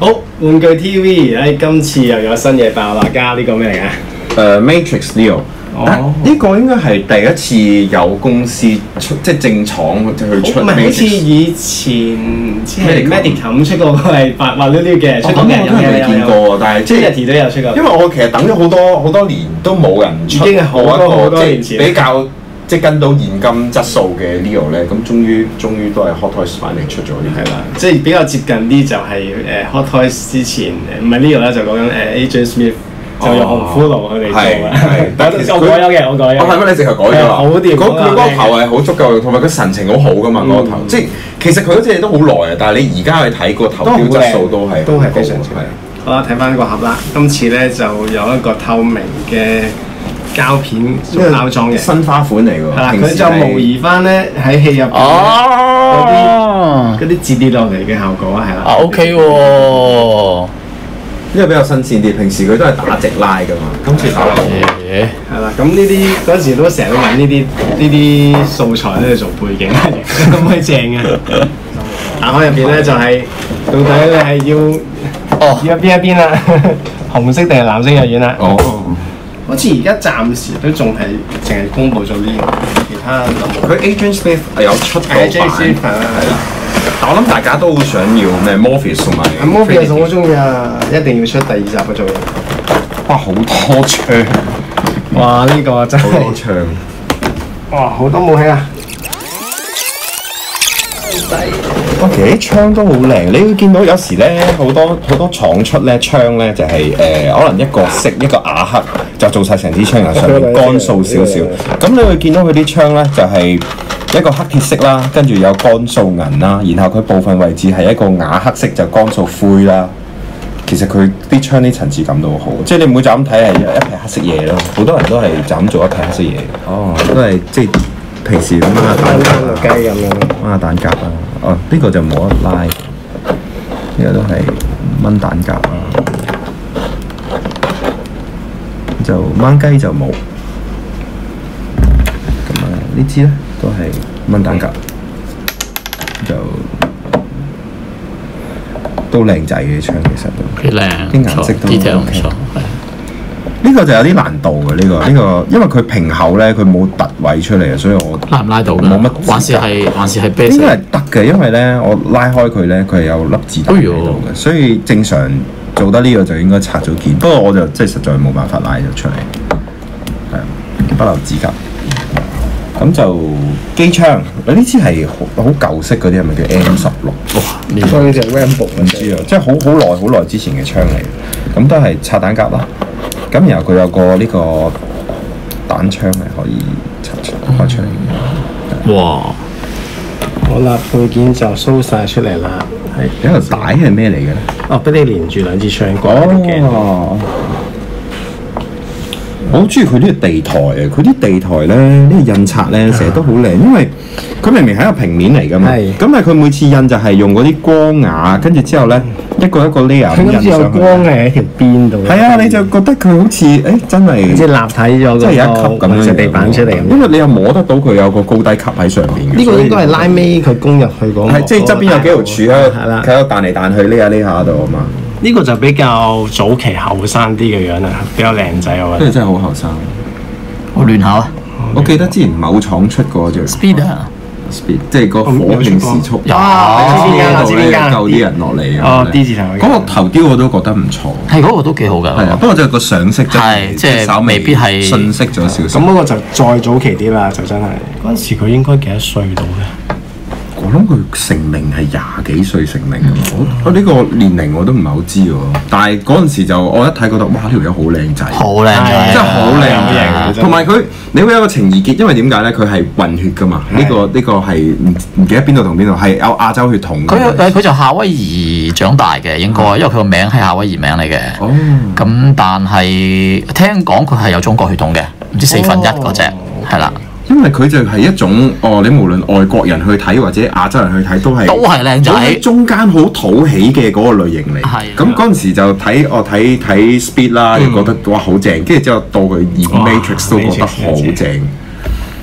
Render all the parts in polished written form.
好，玩具 TV，今次又有新嘢爆啦！加呢個咩嚟嘅 ？Matrix Neo。呢個應該係第一次有公司出，即係正廠去出。 唔係好似以前即係 Medicom 出過個係滑溜溜嘅，出過嘅我未見過，但係即係 Unity 都有出過。 因為我其實等咗好多年都冇人出， 已經係好多年前比較即係跟到現今質素嘅 Neo 咧，咁終於都係 Hot Toys 反嚟出咗啲。 係啦，即係比較接近啲就係Hot Toys 之前，唔係 Neo 啦，就講緊Agent Smith。就用紅骷髏佢哋做嘅，但係我改咗嘅，我改咗。 係咩？你淨係改咗啊？ 好掂！ 佢嗰個頭係好足夠，同埋佢神情好好噶嘛，嗰個頭。即係其實佢嗰隻嘢都好耐啊，但係你而家去睇個頭雕質素都係非常之好。好啦，睇翻個盒啦，今次咧就有一個透明嘅膠片包裝嘅新花款嚟㗎。 係啦，佢就模擬翻咧喺戲入邊嗰啲折跌落嚟嘅效果係啦。 OK 喎。 呢個比較新鮮啲，平時佢都係打直拉㗎嘛，今次打落係啦，咁呢啲嗰陣時都成日都揾呢啲素材咧做背景，咁鬼正嘅。打開入邊咧就係到底你係要邊一邊啦？紅色定係藍色藥丸啦？好似而家暫時都仲係淨係公佈咗呢個，其他佢 Agent Smith 有出過版，係啦。但我諗大家都好想要咩 Morpheus 同埋 Morpheus 我好中意啊！一定要出第二集嘅造型。 哇！好多槍， 哇！呢個真係好多槍， 哇！好多武器啊！ 哇！其實啲槍都好靚，你會見到有時咧好多廠出咧槍咧就係可能一個色一個啞黑就做晒成支槍，然後上面乾燥少少。咁你會見到佢啲槍咧就係一個黑鐵色啦，跟住有乾燥銀啦，然後佢部分位置係一個啞黑色就乾燥灰啦。其實佢啲槍啲層次感都好好，即係你唔會就咁睇係一撇黑色嘢咯。好多人都係就咁做一撇黑色嘢。都係即係平時掹下蛋夾雞咁樣， 掹下蛋夾啊。呢個就冇得拉，呢個都係掹蛋夾啊。就掹雞就冇。咁啊，呢支咧都係掹蛋夾，就都靚仔嘅槍，其實都幾靚， 啲顏色都 detail 唔 OK。 錯， 呢個就有啲難度嘅呢個，因為佢平口咧，佢冇突位出嚟啊，所以我拉唔拉到㗎？ 冇乜， 還是係 basic？ 應該係得嘅，因為咧我拉開佢咧，佢係有粒子彈喺度嘅，所以正常做得呢個就應該拆咗件。不過我就即係實在冇辦法拉咗出嚟，係不留指甲。咁就機槍，呢支係好舊式嗰啲，係咪叫 M16？哇！ 所以呢隻 Rambo 唔知啊，即係好耐之前嘅槍嚟。咁都係拆彈夾啦。咁然後佢有個呢個彈槍係可以開出嚟。 哇！ 好啦，配件就 show 晒出嚟啦。係呢個帶係咩嚟嘅咧？ 哦，俾你連住兩支槍掛喺頸。 我好中意佢呢個地台啊！佢啲地台咧，呢個印刷咧，成日都好靚，因為佢明明係一個平面嚟㗎嘛。咁但係佢每次印就係用嗰啲光瓦，跟住之後咧一個 layer 咁印上去。 有光喺條邊度。 係啊，你就覺得佢好似真係即係立體咗， 即係有一級咁樣地板出嚟咁。 因為你又摸得到佢有個高低級喺上邊嘅。 呢個應該係拉尾佢攻入去嗰個。 係即係側邊有幾條柱喺度彈嚟彈去，呢下度啊嘛。 呢個就比較早期後生啲嘅樣啦，比較靚仔我覺得。 真係好後生。 好亂下啊！ 我記得之前某廠出過隻 Speed， 即係個火拼時速。喺度咧救啲人落嚟。 哦，D 字頭嗰個頭雕我都覺得唔錯。 係嗰個都幾好㗎。 係啊，不過就係個上色係即係未必係遜色咗少少。 咁嗰個就再早期啲啦，就真係嗰陣時佢應該幾多歲到咧？ 我諗佢成名係廿幾歲成名我呢個年齡我都唔係好知喎，但係嗰陣時就我一睇覺得哇呢條友好靚仔， 好靚仔， 真係好靚仔，同埋佢你會有個情意結，因為點解咧？佢係混血㗎嘛，呢個係唔記得邊度同邊度，係有亞洲血統。 佢就夏威夷長大嘅應該，因為佢個名係夏威夷名嚟嘅。哦，咁但係聽講佢係有中國血統嘅，唔知1/4嗰隻係啦。 因為佢就係一種你無論外國人去睇或者亞洲人去睇都係靚仔， 中間好討喜嘅嗰個類型嚟。係咁嗰陣時就睇 Speed 啦，又覺得哇好正，跟住之後到佢演 Matrix 都覺得好正。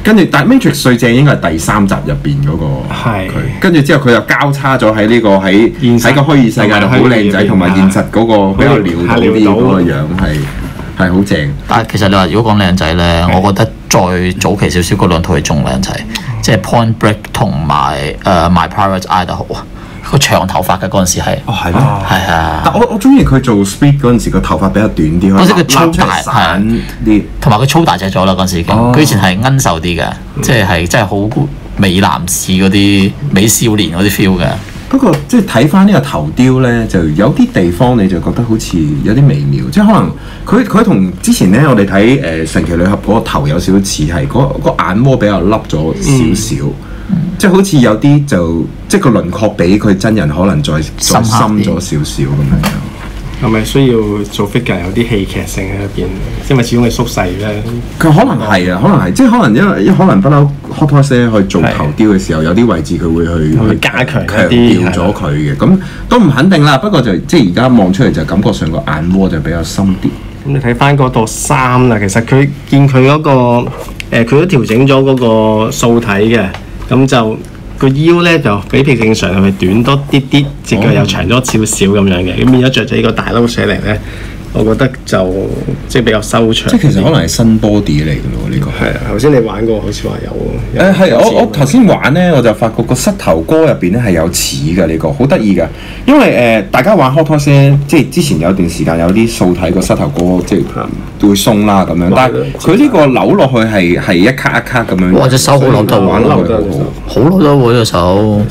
跟住但係 Matrix 最正應該係第3集入邊嗰個係佢，跟住之後佢又交叉咗喺呢個喺個虛擬世界度好靚仔，同埋現實嗰個比較潦倒啲嗰個樣係好正。 但係其實你話如果講靚仔咧，我覺得再早期少少嗰兩套係仲靚仔，即係 Point Break 同埋My Private Idaho 啊，個長頭髮嘅嗰陣時係。 哦，係咩？ 係啊。 但我中意佢做 Speed 嗰陣時個頭髮比較短啲， 嗰陣時佢粗大散啲， 同埋佢粗大隻咗啦嗰陣時已經。佢以前係奀瘦啲嘅，即係真係好美男似嗰啲美少年嗰啲 feel 嘅。 不過即係睇翻呢個頭雕咧，就有啲地方你就覺得好似有啲微妙，即係可能佢同之前咧我哋睇神奇女俠嗰個頭有少少似係，嗰眼窩比較凹咗少少，即係好似有啲就即係個輪廓比佢真人可能再深咗少少咁樣。 係咪需要做 figure 有啲戲劇性喺入邊？因為始終係縮細咧。 佢可能係啊，可能係，即係可能可能不嬲 Hot Toys 去做頭雕嘅時候，有啲位置佢會去加強強調咗佢嘅，咁都唔肯定啦。不過就即係而家望出嚟就感覺上個眼窩就比較深啲。 咁你睇翻嗰度衫啦，其實佢見佢嗰個佢都調整咗嗰個素體嘅，咁就個腰咧就比正常係咪短多啲啲，隻腳又長咗少少咁樣嘅，咁變咗着咗呢個大褸上嚟咧，我覺得就即係比較修長。 即係其實可能係新 body 嚟嘅咯，呢個係啊，頭先你玩過好似話有係我頭先玩咧，我就發覺個膝頭哥入邊咧係有齒嘅呢個，好得意㗎。因為大家玩 Hot Toys 咧，即係之前有段時間有啲素體個膝頭哥即係會鬆啦咁樣，但係佢呢個扭落去係一卡一卡咁樣。 哇！隻手好扭得喎， 玩落去好扭得喎隻手。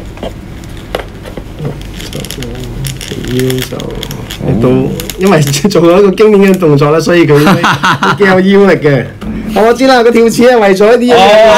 腰就都因為做咗一個經典嘅動作啦，所以佢都幾有腰力嘅。我知啦，個跳齒係為咗一啲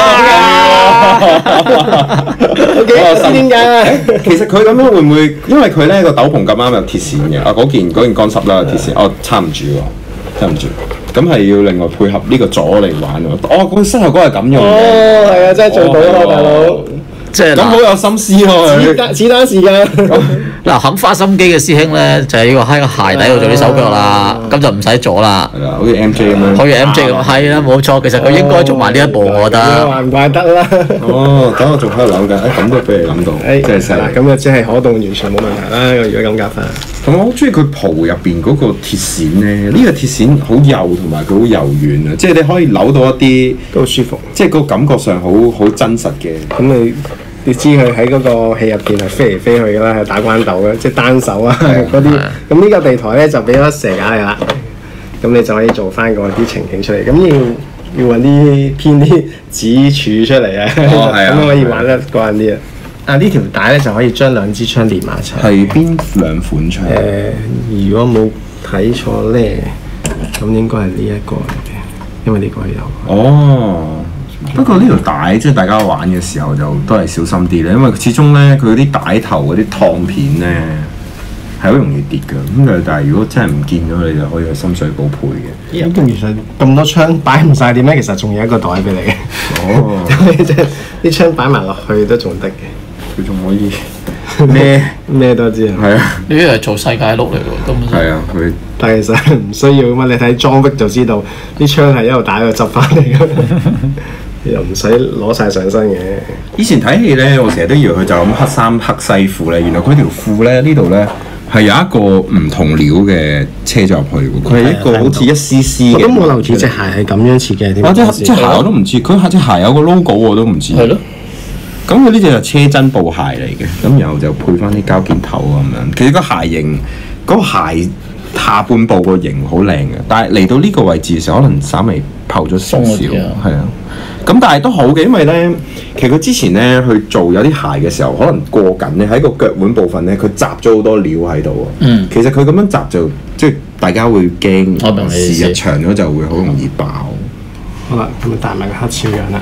嘢。點解啊？ 其實佢咁樣會唔會？因為佢咧個斗篷咁啱有鐵線嘅，嗰件乾濕啦鐵線，撐唔住喎，撐唔住。咁係要另外配合呢個座嚟玩喎。個膝頭哥係咁用嘅。 係啊，真係做到啦，大佬。 即係咁好有心思喎。 子彈時間。 嗱，肯花心機嘅師兄咧，就係呢個喺個鞋底度做啲手腳啦，咁就唔使阻啦。 係啦，好似 MJ 咁樣。 好似 MJ 咁，係啦，冇錯。其實佢應該做埋呢一步，我覺得。 話唔怪得啦。 等我仲喺度諗緊，咁都俾你諗到，真係犀利。 咁啊，即係可動完全冇問題啦。如果咁夾法。 同埋我好中意佢袍入邊嗰個鐵線咧，呢個鐵線好幼同埋佢好柔軟啊，即係你可以扭到一啲都好舒服， 即係個感覺上好真實嘅。 咁你知佢喺嗰個戲入邊係飛嚟飛去㗎啦，係打關鬥嘅，即係單手啊嗰啲。咁呢個地台咧就俾咗蛇架㗎啦，咁你就可以做翻嗰啲情景出嚟。咁要揾啲編啲指柱出嚟啊，咁可以玩得過癮啲啊！呢條帶咧就可以將兩支槍連埋一齊。 係邊兩款槍？ 如果冇睇錯咧，咁應該係呢一個嚟嘅，因為呢個係有。 哦。不過呢條帶即係大家玩嘅時候就都係小心啲咧，因為始終咧佢嗰啲帶頭嗰啲燙片咧係好容易跌㗎。咁但係如果真係唔見咗，你就可以去深水埗配嘅。 咁其實咁多槍擺唔晒點咧？其實仲有一個袋俾你嘅。哦，即係啲槍擺埋落去都仲得嘅。 佢仲可以咩都知啊。係啊， 呢啲係做世界碌嚟喎，根本上。 係啊，佢。 但係其實唔需要㗎嘛，你睇裝逼就知道啲槍係一路打一路執翻嚟㗎。又唔使攞晒上身嘅。 以前睇戲咧，我成日都以為佢就咁黑衫黑西褲咧，原來佢條褲咧呢度咧係有一個唔同料嘅車咗入去喎。佢係一個好似一絲絲嘅。 我都冇留意隻鞋係咁樣設計。 或者隻鞋我都唔知，佢隻鞋有個 logo 我都唔知。係咯。咁佢呢隻係車真布鞋嚟嘅，咁然後就配翻啲膠件頭咁樣。其實個鞋型，嗰個鞋下半部個型好靚嘅，但係嚟到呢個位置嘅時候，可能稍微刨咗少少，係啊。咁但係都好嘅，因為咧，其實佢之前咧去做有啲鞋嘅時候，可能過緊咧喺個腳腕部分咧，佢集咗好多料喺度啊。其實佢咁樣集就即係大家會驚，時日長咗就會好容易爆。 好啦，咁咪帶埋個黑超樣啦。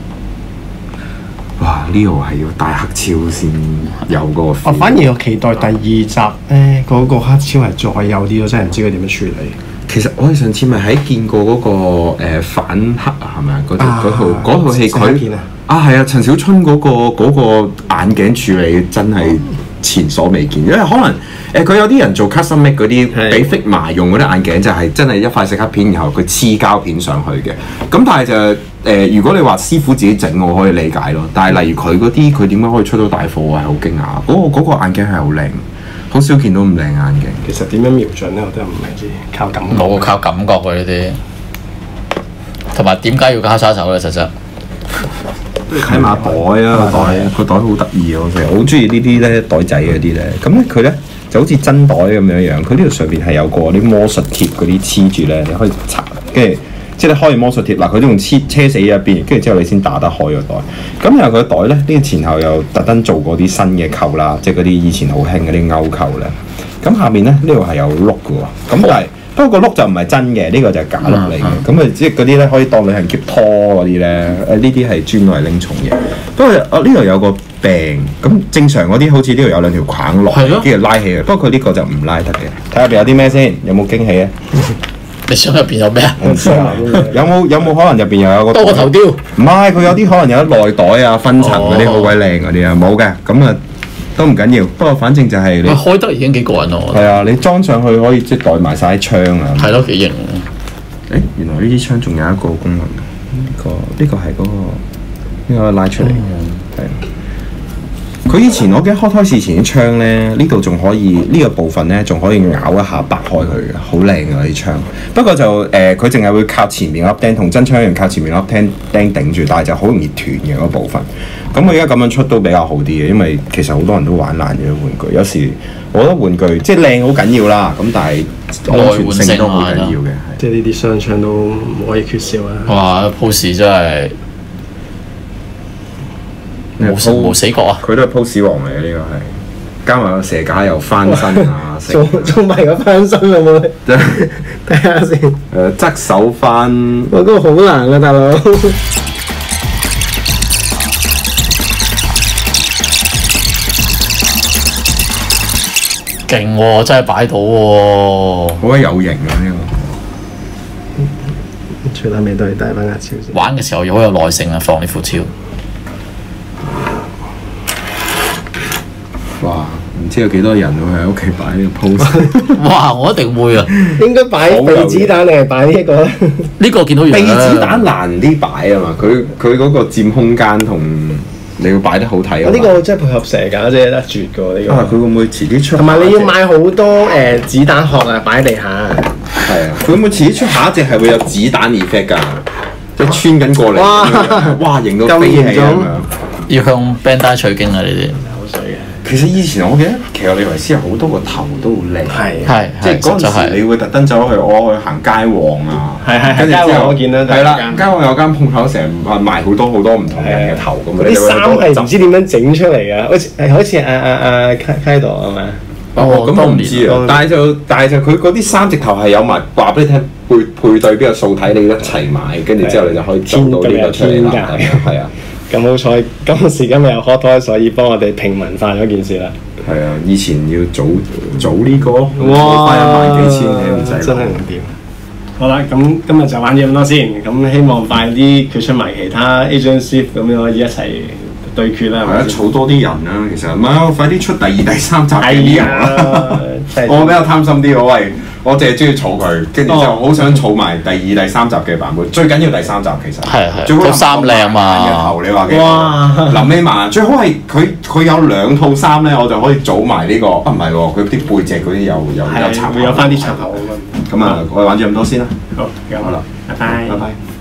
哇！呢個係要戴黑超先有嗰個 feel。 我反而我期待第二集咧，嗰個黑超係再幼啲咯，真係唔知佢點樣處理。 其實我哋上次咪喺見過嗰個反黑啊，係咪啊？嗰套戲佢係啊，陳小春嗰個眼鏡處理真係前所未見，因為可能佢有啲人做 custom make 嗰啲俾 Figma 用嗰啲眼鏡就係真係一塊石黑片，然後佢黐膠片上去嘅。咁但係就如果你話師傅自己整，我可以理解咯。但係例如佢嗰啲，佢點解可以出到大貨係好驚訝。嗰個眼鏡係好靚，好少見到咁靚眼鏡。 其實點樣瞄準咧，我都唔係知，靠感覺。 冇靠感覺嘅呢啲，同埋點解要交叉手咧？實質睇埋袋啊，個袋好得意啊！我成日好中意呢啲咧袋仔嗰啲咧。咁咧佢咧就好似真袋咁樣樣，佢呢度上邊係有個啲魔術貼嗰啲黐住咧，你可以拆，跟住即係你開魔術貼嗱，佢都用車死一邊，跟住之後你先打得開個袋。咁然後佢個袋咧，呢個前後又特登做過啲新嘅扣啦，即係嗰啲以前好興嗰啲勾扣咧。咁下面咧呢度係有碌嘅喎，咁但係。不過個碌就唔係真嘅，呢個就係假碌嚟嘅。咁即係嗰啲咧可以當旅行篋拖嗰啲咧，呢啲係專攞嚟拎重嘢。不過呢度有個柄，咁正常嗰啲好似呢度有兩條框落，跟住拉起嘅。不過佢呢個就唔拉得嘅。睇下入邊有啲咩先，有冇驚喜啊？ 你想入邊有咩啊？ 有冇可能入邊又有個多個頭雕？ 唔係，佢有啲可能有啲內袋啊、分層嗰啲好鬼靚嗰啲啊，冇嘅。咁啊。都唔緊要，不過反正就係你開得已經幾過癮咯。 係啊，你裝上去可以即係袋埋晒啲槍啊。 係咯，幾型。 原來呢啲槍仲有一個功能嘅，呢個係嗰個呢個拉出嚟。佢以前我記得開胎視前啲槍咧，呢度仲可以呢個部分咧仲可以咬一下掰開佢嘅，好靚㗎啲槍。不過就佢淨係會靠前面粒釘，同真槍一樣靠前面粒釘頂住，但係就好容易斷嘅嗰部分。咁佢而家咁樣出都比較好啲嘅，因為其實好多人都玩爛咗啲玩具。有時我覺得玩具即係靚好緊要啦，咁但係安全性都好緊要嘅。 即係呢啲雙槍都唔可以缺少啊！ 哇！pose 真係冇死角啊！ 佢都係 pose 王嚟嘅，呢個係加埋個射架又翻身啊！ 做埋個翻身有冇？睇下先。 側手翻。 哇！嗰個好難啊，大佬。 勁喎，真係擺到喎， 好鬼有型啊！呢個最撚尾都係戴翻牙超先。 玩嘅時候又好有耐性啊，放呢副超。 哇！唔知有幾多人會喺屋企擺呢個 pose？ 哇！我一定會啊。 應該擺避子彈定係擺呢一個咧？ 呢個見到樣避子彈難啲擺啊嘛，佢嗰個佔空間同。你要擺得好睇啊！ 呢個真係配合蛇架真係得絕㗎喎，呢個。 佢會唔會遲啲出？ 同埋你要買好多子彈殼啊，擺喺地下。 係啊，佢會唔會遲啲出下一隻係會有子彈 effect 㗎？即係穿緊過嚟。哇！型到飛起咁樣。 要向 Bandai 取經啊！呢啲。 口水嘅。 其實以前我記得奇洛李維斯有好多個頭都好靚。 係。 即係嗰陣時，你會特登走去我去行街旺啊。 係。 跟住之後我見到係啦，街旺有間鋪頭成日賣好多唔同人嘅頭咁。 嗰啲衫係唔知點樣整出嚟㗎？好似Kaido 係咪？ 咁我唔知啊。但係就佢嗰啲衫直頭係有埋話俾你聽配對邊個數體，你一齊買，跟住之後你就可以做到呢個出嚟啦。係啊。咁好彩，今時今日有 hot toy，所以幫我哋平民化咗件事啦。係啊，以前要早呢個，花1萬幾千你唔使。真係唔掂。好啦，咁今日就玩咗咁多先，咁希望快啲決出埋其他 Agent Shift 咁樣可以一齊對決啦。係啊，儲多啲人啦，其實唔係，快啲出第2、第3集嘅呢個。我比較貪心啲，我淨係中意儲佢，跟住之後好想儲埋第2、第3集嘅版本。最緊要第3集其實係最好有衫靚嘛。頭你話嘅哇，臨尾埋最好係佢有2套衫咧，我就可以組埋呢個。唔係喎，佢啲背脊嗰啲有插，會有翻啲插頭咁啊！我哋玩住咁多先啦。好，好啦，拜拜。拜拜。